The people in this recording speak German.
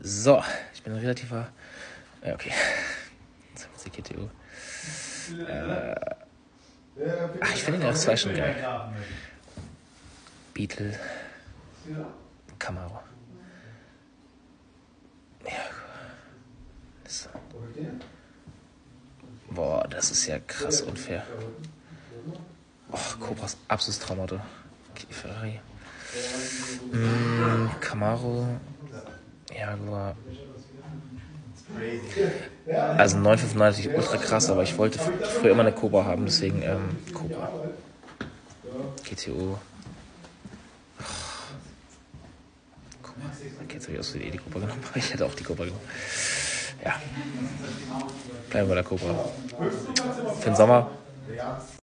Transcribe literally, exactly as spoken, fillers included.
So, ich bin ein relativer... Ja, okay. Das ist die G T O. Äh, ach, ich finde den R S zwei schon geil. Beetle. Camaro. Ja, das, boah, das ist ja krass unfair. Oh, Cobra ist absolutes Traumauto. Okay, Ferrari. Mm, Camaro. Jaguar. Also neun fünfundneunzig ultra krass, aber ich wollte früher immer eine Cobra haben, deswegen ähm, Cobra. G T O. Oh. Cobra. Okay, jetzt habe ich aus wie die Cobra genommen, aber ich hätte auch die Cobra genommen. Ja. Bleiben wir bei der Cobra. Für den Sommer.